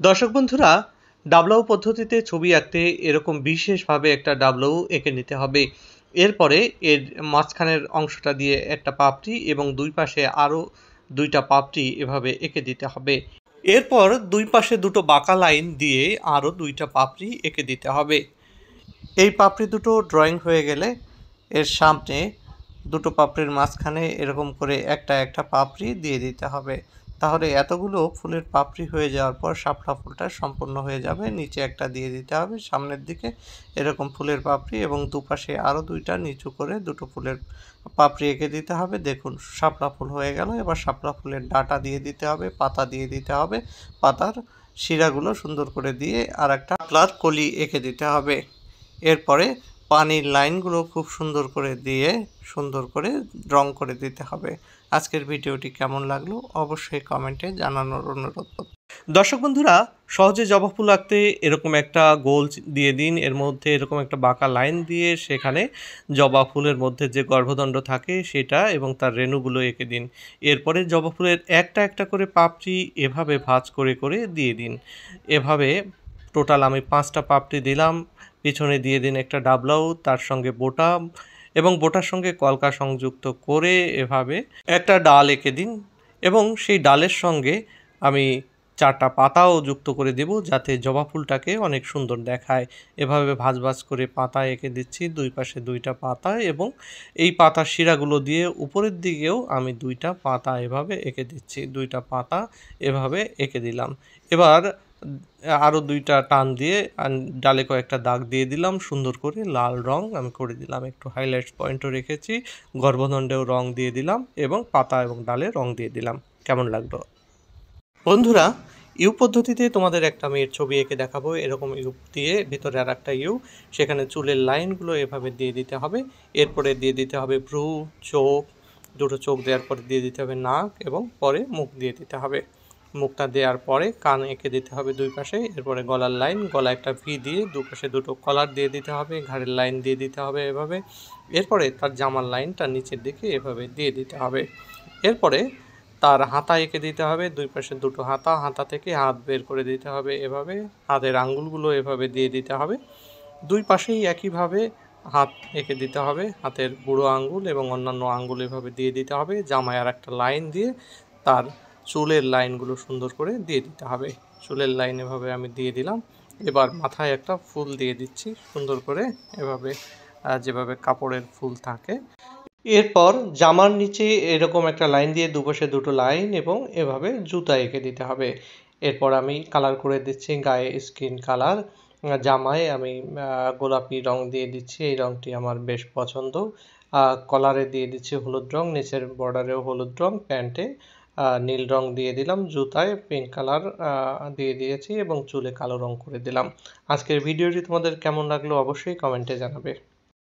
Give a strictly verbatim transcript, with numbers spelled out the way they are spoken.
দর্শক বন্ধুরা, ডাবলাউ পদ্ধতিতে ছবি আঁকতে এরকম বিশেষভাবে একটা ডাবলাউ এঁকে নিতে হবে। এরপরে এর মাঝখানের অংশটা দিয়ে একটা পাপড়ি এবং দুই পাশে আরও দুইটা পাপড়ি এভাবে এঁকে দিতে হবে। এরপর দুই পাশে দুটো বাঁকা লাইন দিয়ে আরও দুইটা পাপড়ি এঁকে দিতে হবে। এই পাপড়ি দুটো ড্রয়িং হয়ে গেলে এর সামনে দুটো পাপড়ির মাঝখানে এরকম করে একটা একটা পাপড়ি দিয়ে দিতে হবে। তাহলে এতগুলো ফুলের পাপড়ি হয়ে যাওয়ার পর শাপলা ফুলটা সম্পূর্ণ হয়ে যাবে। নিচে একটা দিয়ে দিতে হবে, সামনের দিকে এরকম ফুলের পাপড়ি এবং দুপাশে আরও দুইটা নিচু করে দুটো ফুলের পাপড়ি এঁকে দিতে হবে। দেখুন শাপলা ফুল হয়ে গেল। এবার শাপলা ফুলের ডাঁটা দিয়ে দিতে হবে, পাতা দিয়ে দিতে হবে, পাতার শিরাগুলো সুন্দর করে দিয়ে আর একটা শাপলার কলি এঁকে দিতে হবে। এরপরে পানির লাইনগুলো খুব সুন্দর করে দিয়ে সুন্দর করে রং করে দিতে হবে। আজকের ভিডিওটি কেমন লাগলো অবশ্যই কমেন্টে জানানোর অনুরোধ করব। দর্শক বন্ধুরা, সহজে জবা ফুল আঁকতে এরকম একটা গোল দিয়ে দিন, এর মধ্যে এরকম একটা বাঁকা লাইন দিয়ে সেখানে জবা ফুলের মধ্যে যে গর্ভদণ্ড থাকে সেটা এবং তার রেণুগুলো এঁকে দিন। এরপরে জবা ফুলের একটা একটা করে পাপড়ি এভাবে ভাঁজ করে করে দিয়ে দিন। এভাবে টোটাল আমি পাঁচটা পাপড়ি দিলাম। পিছনে দিয়ে দিন একটা ডাবলাউ, তার সঙ্গে বোটা এবং বোটার সঙ্গে কলকা সংযুক্ত করে এভাবে একটা ডাল এঁকে দিন এবং সেই ডালের সঙ্গে আমি চারটা পাতাও যুক্ত করে দেব যাতে জবা ফুলটাকে অনেক সুন্দর দেখায়। এভাবে ভাঁজ ভাঁজ করে পাতা এঁকে দিচ্ছি, দুই পাশে দুইটা পাতা এবং এই পাতার শিরাগুলো দিয়ে উপরের দিকেও আমি দুইটা পাতা এভাবে এঁকে দিচ্ছি। দুইটা পাতা এভাবে এঁকে দিলাম। এবার আরও দুইটা টান দিয়ে ডালে কয়েকটা দাগ দিয়ে দিলাম, সুন্দর করে লাল রং আমি করে দিলাম, একটু হাইলাইটস পয়েন্টও রেখেছি, গর্ভদণ্ডেও রং দিয়ে দিলাম এবং পাতা এবং ডালে রং দিয়ে দিলাম। কেমন লাগলো বন্ধুরা? ইউ পদ্ধতিতে তোমাদের একটা মেয়ের ছবি এঁকে দেখাবো। এরকম ইউ দিয়ে ভিতরে আর একটা ইউ, সেখানে চুলের লাইনগুলো এভাবে দিয়ে দিতে হবে। এরপরে দিয়ে দিতে হবে ভ্রু, চোখ, দুটো চোখ দেওয়ার পরে দিয়ে দিতে হবে নাক এবং পরে মুখ দিয়ে দিতে হবে। মুখটা দেওয়ার পরে কান এঁকে দিতে হবে দুই পাশে। এরপরে গলার লাইন, গলা একটা ভি দিয়ে দুপাশে দুটো কলার দিয়ে দিতে হবে, ঘাড়ের লাইন দিয়ে দিতে হবে এভাবে। এরপরে তার জামার লাইনটা নিচের দিকে এভাবে দিয়ে দিতে হবে। এরপরে তার হাতা এঁকে দিতে হবে, দুই পাশে দুটো হাতা, হাতা থেকে হাত বের করে দিতে হবে এভাবে। হাতের আঙ্গুলগুলো এভাবে দিয়ে দিতে হবে। দুই পাশেই একইভাবে হাত এঁকে দিতে হবে, হাতের বুড়ো আঙ্গুল এবং অন্যান্য আঙ্গুল এভাবে দিয়ে দিতে হবে। জামায় আর একটা লাইন দিয়ে তার চুলের লাইনগুলো সুন্দর করে দিয়ে দিতে হবে। চুলের লাইন এভাবে আমি দিয়ে দিলাম। এবার মাথায় একটা ফুল দিয়ে দিচ্ছি সুন্দর করে এভাবে, যেভাবে কাপড়ের ফুল থাকে। এরপর জামার নিচে এরকম একটা লাইন দিয়ে দুপাশে দুটো লাইন এবং এভাবে জুতা এঁকে দিতে হবে। এরপর আমি কালার করে দিচ্ছি গায়ে স্কিন কালার। জামায় আমি গোলাপি রং দিয়ে দিচ্ছি, এই রংটি আমার বেশ পছন্দ। কলারে দিয়ে দিচ্ছি হলুদ রং, নিচের বর্ডারেও হলুদ রং, প্যান্টে নীল রং দিয়ে দিলাম, জুতায় পিঙ্ক কালার দিয়ে দিয়েছি এবং চুলে কালো রং করে দিলাম। আজকের ভিডিওটি তোমাদের কেমন লাগলো অবশ্যই কমেন্টে জানাবে।